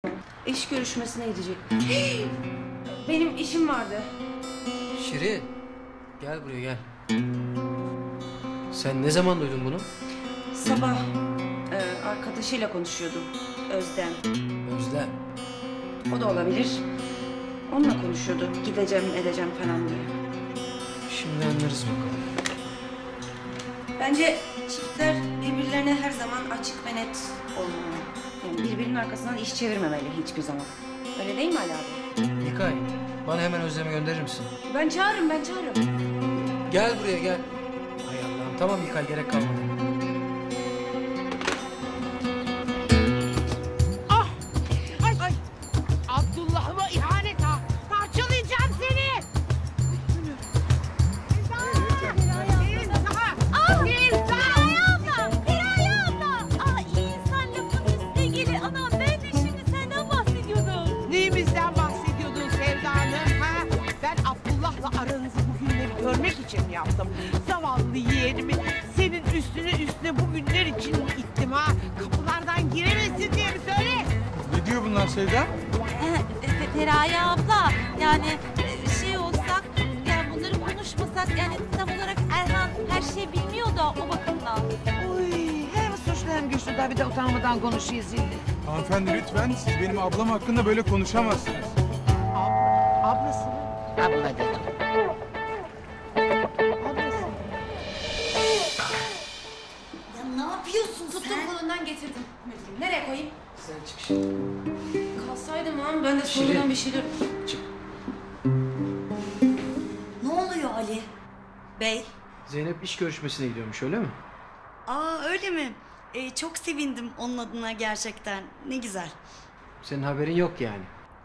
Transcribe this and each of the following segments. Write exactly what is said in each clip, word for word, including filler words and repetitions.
İş görüşmesine gidecek. Benim işim vardı. Şirin, gel buraya gel. Sen ne zaman duydun bunu? Sabah e, arkadaşıyla konuşuyordum. Özlem. Özlem. O da olabilir. Onunla konuşuyordu. Gideceğim, edeceğim falan diye. Şimdi anlarız bakalım. Bence çiftler birbirlerine her zaman açık ve net olmalı. Yani birbirinin arkasından iş çevirmemeli hiçbir zaman. Öyle değil mi Ali abi? İlkay, bana hemen Özlem'i gönderir misin? Ben çağırırım, ben çağırırım. Gel buraya gel. Hay Allah'ım, tamam İlkay, gerek kalmadı. Ah! Ay! Ay! Abdullah'ıma ihanet ha! Parçalayacağım seni! Ah! Feraye abla! Feraye abla! Aa, iyi insan lafın üstüne gelir. Anam ben de şimdi senden bahsediyordum. Neyimizden bahsediyordun Sevda Hanım ha? Ben Abdullah'la aranızı bugünleri görmek için yaptım. Zavallı yeğenimi senin üstüne üstüne bu günler için ittim ha. Kapılardan giremesin diye mi söyle? Ne diyor bunlar Sevda? Fe- Feraye abla yani e, şey olsak yani bunları konuşmasak yani tam olarak Erhan her şeyi bilmiyor da o bakımdan. Uy, hem suçlu hem güçlü da bir de utanmadan konuşuyor zilli. Hanımefendi lütfen siz benim ablam hakkında böyle konuşamazsınız. Abla, ablası mı? Abla dedim. Ablası mı? Ya ne yapıyorsun Tuttum kolundan getirdim. Müdürüm, nereye koyayım? Sen çık şimdi. Kalsaydım ağam, ben de Şirin. sonradan bir şeyler... Çık. Ne oluyor Ali Bey? Zeynep iş görüşmesine gidiyormuş, öyle mi? Aa öyle mi? Ee, çok sevindim onun adına gerçekten. Ne güzel. Senin haberin yok yani.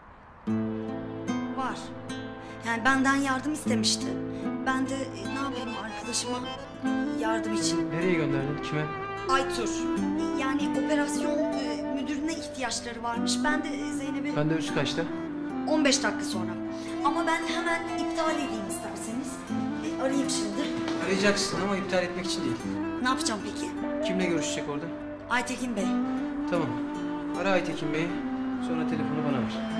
Var. Yani benden yardım istemişti. Ben de e, ne yapayım arkadaşıma yardım için. Nereye gönderdin, kime? Aytur. Yani operasyon e, müdürüne ihtiyaçları varmış. Ben de e, Zeynep'i Randevusu kaçta? on beş dakika sonra. Ama ben hemen iptal edeyim isterseniz. E, arayayım şimdi. Arayacaksın ama iptal etmek için değil. Ne yapacağım peki? Kimle görüşecek orada? Aytekin Bey. Tamam. Ara Aytekin Bey'i, sonra telefonu bana ver.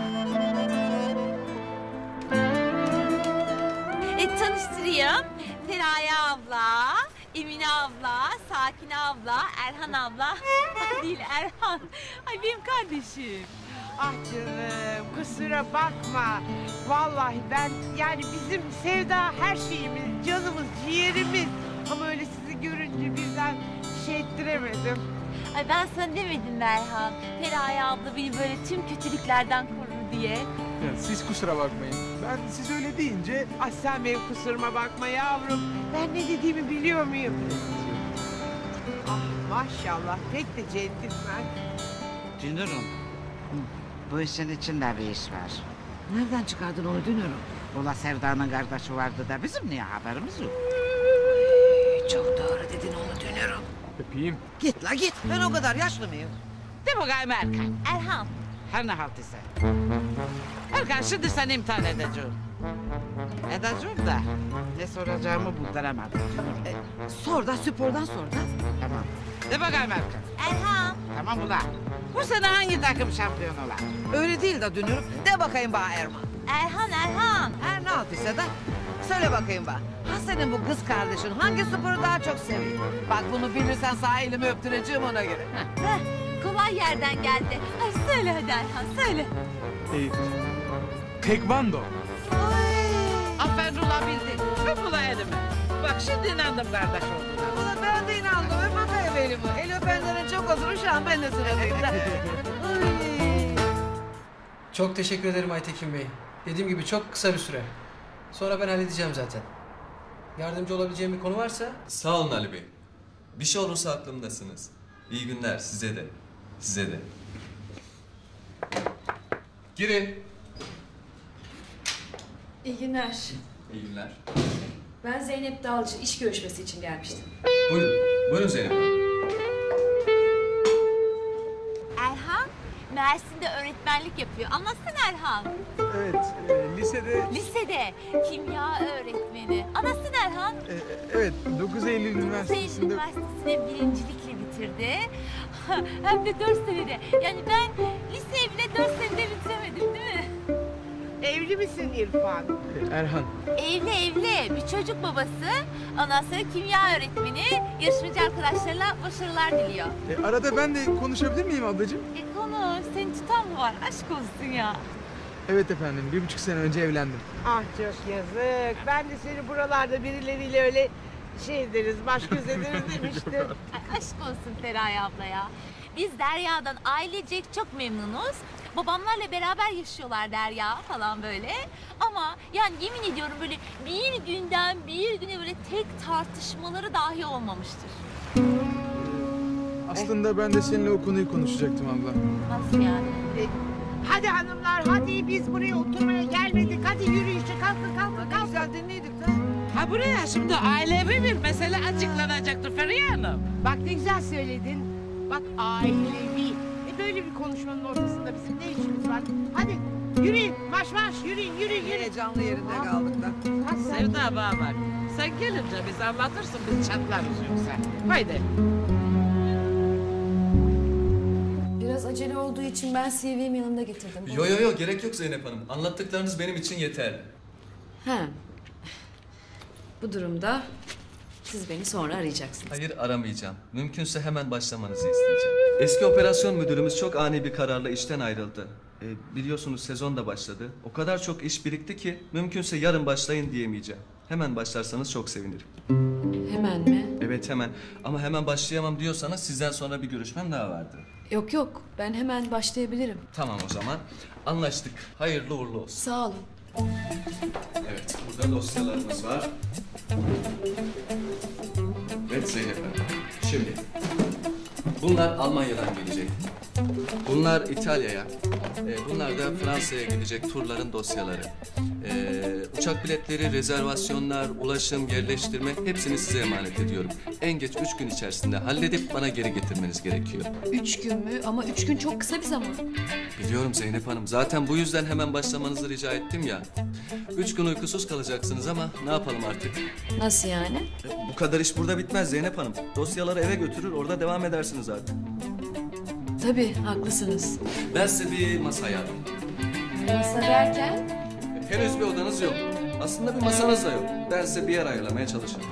E, tanıştırayım. Feraye abla, Emine abla, Sakine abla, Erhan abla. Değil Erhan. Ay benim kardeşim. Ah canım kusura bakma. Vallahi ben yani bizim Sevda her şeyimiz, canımız, ciğerimiz. Ama öyle sizi görünce birden şey ettiremedim. Ay ben sana demedim mi Erhan? Feraye abla beni böyle tüm kötülüklerden korur diye. Ya, siz kusura bakmayın. Ben siz öyle deyince... Ay sen benim kusuruma bakma yavrum. Ben ne dediğimi biliyor muyum? Ah maşallah pek de centilmen. Dünürüm, bu işin içinde bir iş var. Nereden çıkardın onu Dünürüm? Ula Sevda'nın kardeşi vardı da bizim niye haberimiz yok? Çok doğru dedin onu Dünürüm. Öpeyim. Git la git, ben o kadar yaşlı mıyım? De bakayım Erkan. Erhan. Her ne halt ise. Erkan şimdi seni imtihan edeceğim. Edeceğim de ne soracağımı bulduramadım. E, sor da spordan sor da. Tamam. De bakayım Erkan. Erhan. Tamam ula. Bu sene hangi takım şampiyon ola? Öyle değil de Dünürüm. De bakayım bana Erman. Erhan, Erhan. Her ne yaptıysa da söyle bakayım bana. Ha senin bu kız kardeşin hangi sporu daha çok seviyor? Bak bunu bilirsen sağ elimi öptüreceğim ona göre. Heh, kolay yerden geldi. Ay söyle hadi Erhan, söyle. Ee, tekvando. Aferin ula bildin. Öp ula elimi. Bak şimdi inandım kardeş olduğuna. Ulan ben de inandım. Öp bakayım elimi. El öpenlerin çok olur. Şu an ben de sıradayım. Çok teşekkür ederim Aytekin Bey. Dediğim gibi çok kısa bir süre. Sonra ben halledeceğim zaten. Yardımcı olabileceğim bir konu varsa... Sağ olun Ali Bey. Bir şey olursa aklımdasınız. İyi günler size de. Size de. Girin. İyi günler. İyi günler. Ben Zeynep Dalcı, iş görüşmesi için gelmiştim. Buyurun. Buyurun Zeynep Hanım. Erhan, Mersin'de öğretmenlik yapıyor. Anlatsana Erhan. Evet, e, lisede... Lisede kimya öğretmeni. Anlatsana Erhan. E, evet, dokuz Eylül Dokuz Üniversitesi'nde... Eylül Üniversitesi'ne birincilikle bitirdi. Hem de dört senede. Yani ben liseye bile dört misin İrfan? Erhan. Evli evli bir çocuk babası. Ondan sonra kimya öğretmeni yarışmacı arkadaşlarına başarılar diliyor. E, arada ben de konuşabilir miyim ablacığım? E konuş, seni tutan mı var? Aşk olsun ya. Evet efendim, bir buçuk sene önce evlendim. Ah çok yazık. Ben de seni buralarda birileriyle öyle şey ederiz, baş göz ederiz demiştim. Ay, aşk olsun Feraye abla ya. Biz Derya'dan ailecek çok memnunuz. Babamlarla beraber yaşıyorlar Derya falan böyle. Ama yani yemin ediyorum böyle bir günden bir güne böyle tek tartışmaları dahi olmamıştır. Aslında ben de seninle o konuyu konuşacaktım abla. Nasıl yani? E, Hadi hanımlar, hadi biz buraya oturmaya gelmedik. Hadi yürüyüşe kalkın, kalkın, kalkın. Güzel dinliyorduk da. Ha buraya şimdi ailevi bir mesele açıklanacaktır Feriha Hanım. Bak ne güzel söyledin. Bak ailevi. E böyle bir konuşmanın ortasında bizim ne işimiz var? Hadi yürüyün, marş marş, yürüyün, yürüyün, yürüyün. Heyecanlı yerinde kaldık da. Hadi sen. Sevda bana bak. Sen gelince biz anlatırsın, biz çatlarız yoksa. Haydi. Biraz acele olduğu için ben C V'mi yanında getirdim. Yo yo yo gerek yok Zeynep Hanım. Anlattıklarınız benim için yeterli. Ha. Bu durumda siz beni sonra arayacaksınız. Hayır aramayacağım. Mümkünse hemen başlamanızı isteyeceğim. Eski operasyon müdürümüz çok ani bir kararla işten ayrıldı. E, biliyorsunuz sezon da başladı. O kadar çok iş birikti ki mümkünse yarın başlayın diyemeyeceğim. Hemen başlarsanız çok sevinirim. Hemen mi? Evet hemen. Ama hemen başlayamam diyorsanız sizden sonra bir görüşmem daha vardı. Yok yok, ben hemen başlayabilirim. Tamam o zaman. Anlaştık. Hayırlı uğurlu olsun. Sağ olun. Evet, burada dosyalarımız var. Evet Zeynep Hanım. Şimdi, bunlar Almanya'dan gelecek. Bunlar İtalya'ya, e, bunlar da Fransa'ya gidecek turların dosyaları. E, uçak biletleri, rezervasyonlar, ulaşım, yerleştirme hepsini size emanet ediyorum. En geç üç gün içerisinde halledip bana geri getirmeniz gerekiyor. Üç gün mü? Ama üç gün çok kısa bir zaman. Biliyorum Zeynep Hanım. Zaten bu yüzden hemen başlamanızı rica ettim ya. Üç gün uykusuz kalacaksınız ama ne yapalım artık? Nasıl yani? E, bu kadar iş burada bitmez Zeynep Hanım. Dosyaları eve götürür, orada devam edersiniz artık. Tabii, haklısınız. Ben size bir masa ayarladım. Masa derken? E, henüz bir odanız yok. Aslında bir masanız da yok. Ben size bir yer ayarlamaya çalışırım.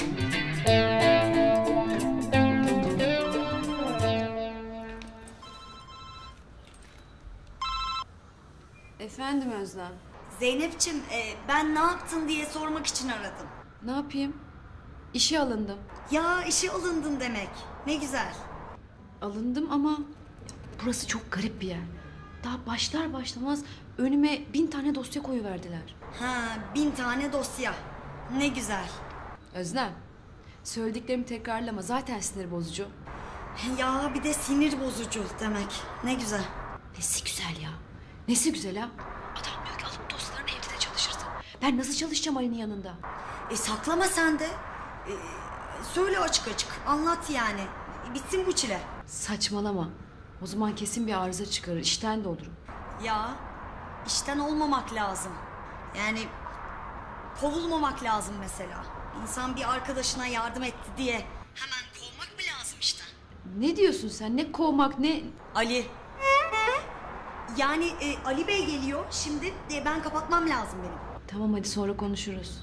Efendim Özlem. Zeynep'ciğim e, ben ne yaptın diye sormak için aradım. Ne yapayım? İşe alındım. Ya işe alındın demek. Ne güzel. Alındım ama burası çok garip bir yer. Daha başlar başlamaz önüme bin tane dosya koyuverdiler. Ha, bin tane dosya. Ne güzel. Özlem, söylediklerimi tekrarlama. Zaten sinir bozucu. Ya bir de sinir bozucu demek. Ne güzel. Nesi güzel ya? Nesi güzel ha? Adam diyor ki alıp dosyalarını evde de çalışırsın. Ben nasıl çalışacağım Ali'nin yanında? E saklama sen de. E, söyle açık açık. Anlat yani. E, bitsin bu çile. Saçmalama. O zaman kesin bir arıza çıkarır. İşten de olurum. Ya işten olmamak lazım. Yani kovulmamak lazım mesela. İnsan bir arkadaşına yardım etti diye hemen kovmak mı lazım işten? Ne diyorsun sen? Ne kovmak ne... Ali. Yani e, Ali Bey geliyor. Şimdi e, ben kapatmam lazım benim. Tamam hadi sonra konuşuruz.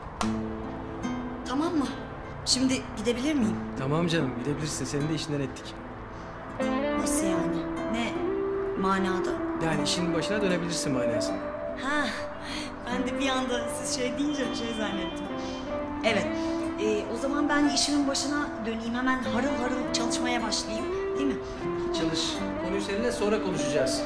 Tamam mı? Şimdi gidebilir miyim? Tamam canım, gidebilirsin. Seni de işinden ettik. Nasıl yani? Ne manada? Yani işin başına dönebilirsin manasında. Ha, ben de bir anda siz şey deyince şey zannettim. Evet, e, o zaman ben de işimin başına döneyim. Hemen harıl harıl çalışmaya başlayayım. Değil mi? Çalış. Konuyu seninle sonra konuşacağız.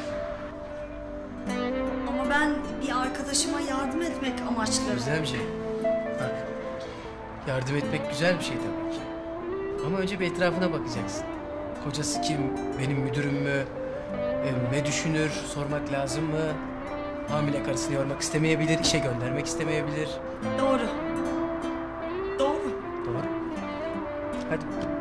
Ama ben bir arkadaşıma yardım etmek amaçlı. Güzel bir şey. Bak, yardım etmek güzel bir şey tabii ki. Ama önce bir etrafına bakacaksın. Kocası kim? Benim müdürüm mü? E, ne düşünür? Sormak lazım mı? Hamile karısını yormak istemeyebilir, işe göndermek istemeyebilir. Doğru. Doğru. Doğru. Hadi.